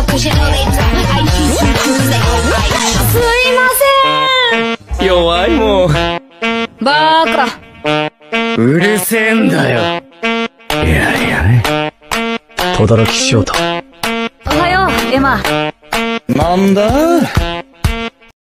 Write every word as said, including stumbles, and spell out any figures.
せん。弱いもん。 バーカ。 うるせえんだよ。いやいやね。轟翔太。 おはよう、エマ。 なんだ